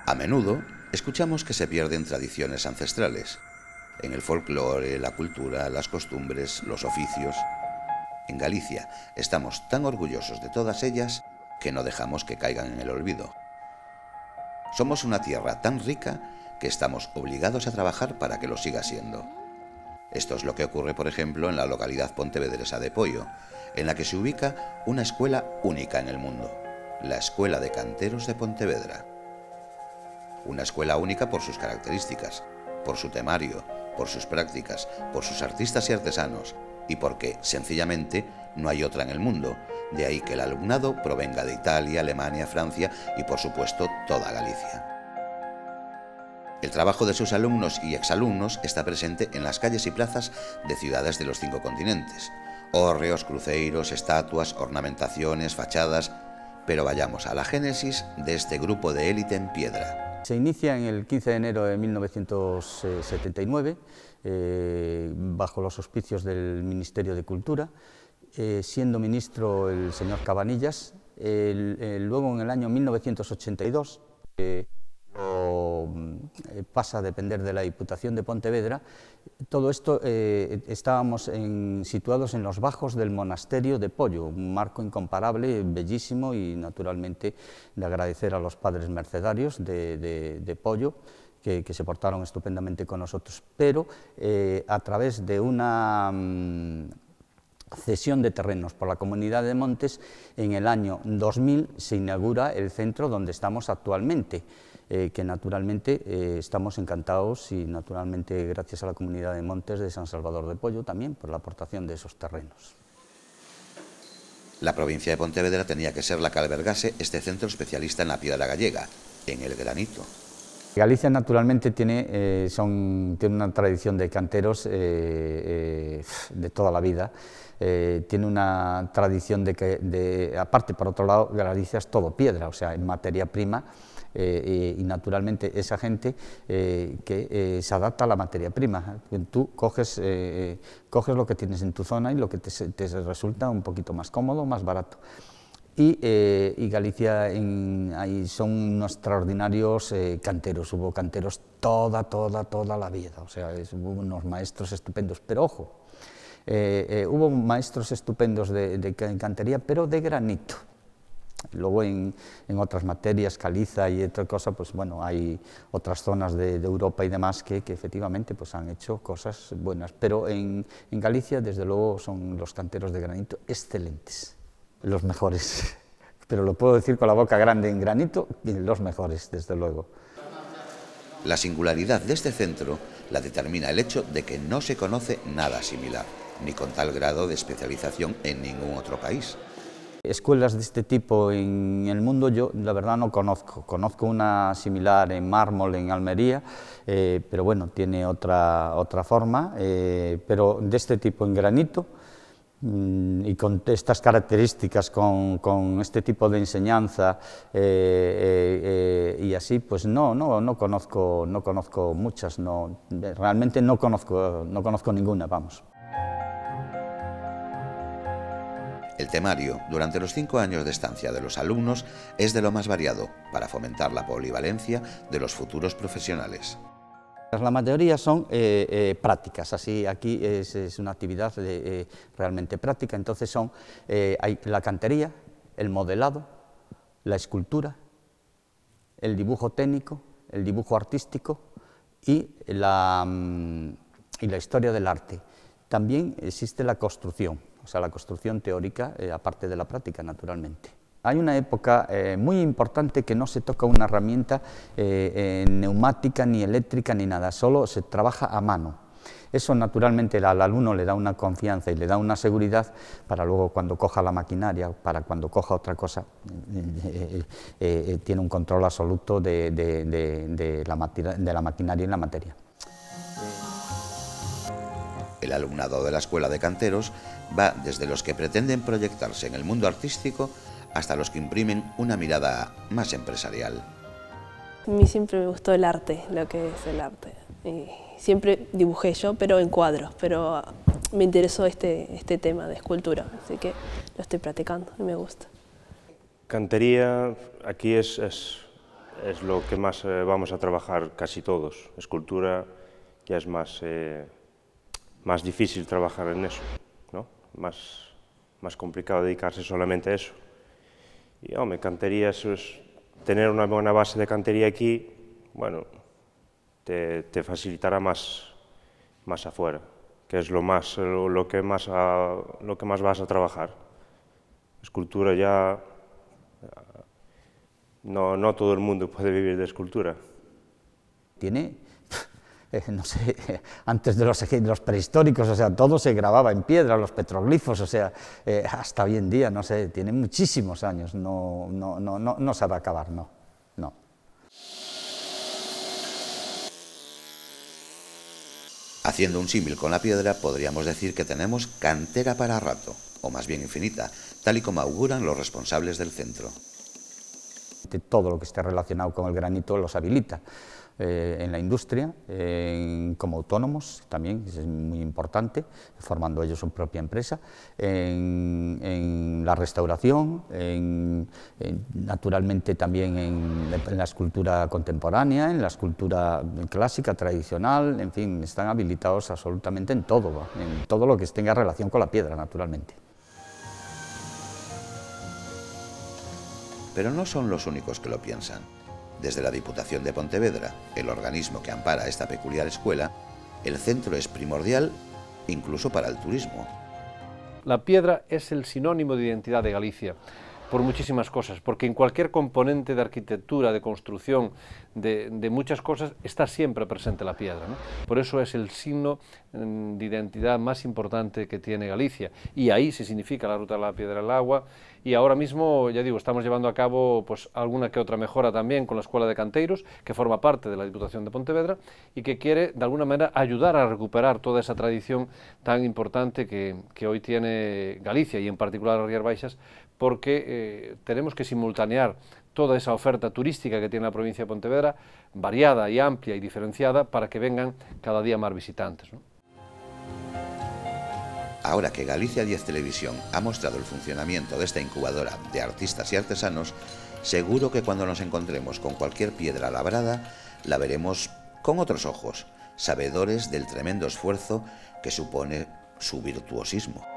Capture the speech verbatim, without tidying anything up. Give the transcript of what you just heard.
A menudo escuchamos que se pierden tradiciones ancestrales, en el folclore, la cultura, las costumbres, los oficios. En Galicia estamos tan orgullosos de todas ellas que no dejamos que caigan en el olvido. Somos una tierra tan rica que estamos obligados a trabajar para que lo siga siendo. Esto es lo que ocurre, por ejemplo, en la localidad pontevedresa de Poio, en la que se ubica una escuela única en el mundo, la Escuela de Canteros de Pontevedra. Una escuela única por sus características, por su temario, por sus prácticas, por sus artistas y artesanos, y porque, sencillamente, no hay otra en el mundo, de ahí que el alumnado provenga de Italia, Alemania, Francia y, por supuesto, toda Galicia. El trabajo de sus alumnos y exalumnos está presente en las calles y plazas de ciudades de los cinco continentes. Hórreos, cruceiros, estatuas, ornamentaciones, fachadas... Pero vayamos a la génesis de este grupo de élite en piedra. Se inicia en el quince de enero de mil novecientos setenta y nueve, eh, bajo los auspicios del Ministerio de Cultura, eh, siendo ministro el señor Cabanillas. El, el, luego, en el año mil novecientos ochenta y dos, eh, lo, eh, pasa a depender de la Diputación de Pontevedra. Todo esto eh, estábamos en, situados en los bajos del monasterio de Poio, un marco incomparable, bellísimo, y naturalmente de agradecer a los padres mercedarios de, de, de Poio, que, que se portaron estupendamente con nosotros, pero eh, a través de una mmm, cesión de terrenos por la Comunidad de Montes, en el año dos mil se inaugura el centro donde estamos actualmente. Eh, que naturalmente eh, estamos encantados y naturalmente gracias a la Comunidad de Montes de San Salvador de Poio también por la aportación de esos terrenos. La provincia de Pontevedra tenía que ser la que albergase este centro especialista en la piedra gallega, en el granito. Galicia naturalmente tiene, eh, son, tiene una tradición de canteros eh, eh, de toda la vida. Eh, tiene una tradición de que, de, aparte, por otro lado, Galicia es todo piedra, o sea, en materia prima. Eh, y, y naturalmente esa gente eh, que eh, se adapta a la materia prima. Tú coges, eh, coges lo que tienes en tu zona y lo que te, te resulta un poquito más cómodo, más barato. Y, eh, y Galicia en, ahí son unos extraordinarios eh, canteros, hubo canteros toda, toda, toda la vida, o sea, es, hubo unos maestros estupendos, pero ojo, eh, eh, hubo maestros estupendos de, de cantería, pero de granito. Luego en, en otras materias, caliza y otra cosa, pues bueno, hay otras zonas de, de Europa y demás que, que efectivamente pues han hecho cosas buenas, pero en, en Galicia desde luego son los canteros de granito excelentes, los mejores, pero lo puedo decir con la boca grande, en granito, los mejores desde luego. La singularidad de este centro la determina el hecho de que no se conoce nada similar, ni con tal grado de especialización en ningún otro país. Escuelas de este tipo en el mundo yo la verdad no conozco, conozco una similar en mármol en Almería, eh, pero bueno, tiene otra, otra forma, eh, pero de este tipo en granito mmm, y con estas características, con, con este tipo de enseñanza eh, eh, eh, y así, pues no, no, no, conozco, no conozco muchas, no, realmente no conozco, no conozco ninguna, vamos. El temario, durante los cinco años de estancia de los alumnos, es de lo más variado, para fomentar la polivalencia de los futuros profesionales. La mayoría son eh, eh, prácticas, así aquí es, es una actividad de, eh, realmente práctica, entonces son eh, hay la cantería, el modelado, la escultura, el dibujo técnico, el dibujo artístico y la, y la historia del arte. También existe la construcción. O sea, la construcción teórica, eh, aparte de la práctica, naturalmente. Hay una época eh, muy importante que no se toca una herramienta eh, eh, neumática, ni eléctrica, ni nada, solo se trabaja a mano. Eso, naturalmente, al alumno le da una confianza y le da una seguridad para luego, cuando coja la maquinaria, para cuando coja otra cosa, eh, eh, eh, tiene un control absoluto de, de, de, de, la, de la maquinaria y la materia. El alumnado de la Escuela de Canteros va desde los que pretenden proyectarse en el mundo artístico hasta los que imprimen una mirada más empresarial. A mí siempre me gustó el arte, lo que es el arte. Y siempre dibujé yo, pero en cuadros, pero me interesó este, este tema de escultura, así que lo estoy practicando y me gusta. Cantería aquí es, es es lo que más eh, vamos a trabajar casi todos. Escultura ya es más, eh, más difícil trabajar en eso, ¿no? Más, más complicado dedicarse solamente a eso. Y, hombre, cantería, eso es, tener una buena base de cantería aquí, bueno, te, te facilitará más, más afuera, que es lo, más, lo, lo, que más a, lo que más vas a trabajar. Escultura ya, no, no todo el mundo puede vivir de escultura. Tiene, eh, no sé, antes de los, de los prehistóricos, o sea, todo se grababa en piedra, los petroglifos, o sea, eh, hasta hoy en día, no sé, tiene muchísimos años, no, no, no, no, no se va a acabar, no, no. Haciendo un símil con la piedra, podríamos decir que tenemos cantera para rato, o más bien infinita, tal y como auguran los responsables del centro. Todo lo que esté relacionado con el granito los habilita eh, en la industria, eh, como autónomos también, es muy importante, formando ellos su propia empresa, en, en la restauración, en, en, naturalmente también en, en la escultura contemporánea, en la escultura clásica, tradicional, en fin, están habilitados absolutamente en todo, en todo lo que tenga relación con la piedra, naturalmente. Pero no son los únicos que lo piensan. Desde la Diputación de Pontevedra, el organismo que ampara esta peculiar escuela, el centro es primordial incluso para el turismo. La piedra es el sinónimo de identidad de Galicia, por muchísimas cosas, porque en cualquier componente de arquitectura, de construcción, de, de muchas cosas, está siempre presente la piedra, ¿no? Por eso es el signo de identidad más importante que tiene Galicia, y ahí se significa la ruta de la piedra al agua, y ahora mismo, ya digo, estamos llevando a cabo pues alguna que otra mejora también con la Escuela de Canteiros, que forma parte de la Diputación de Pontevedra, y que quiere, de alguna manera, ayudar a recuperar toda esa tradición tan importante que, que hoy tiene Galicia, y en particular las Rías Baixas, porque eh, tenemos que simultanear toda esa oferta turística que tiene la provincia de Pontevedra, variada y amplia y diferenciada, para que vengan cada día más visitantes, ¿no? Ahora que Galicia diez Televisión ha mostrado el funcionamiento de esta incubadora de artistas y artesanos, seguro que cuando nos encontremos con cualquier piedra labrada, la veremos con otros ojos, sabedores del tremendo esfuerzo que supone su virtuosismo.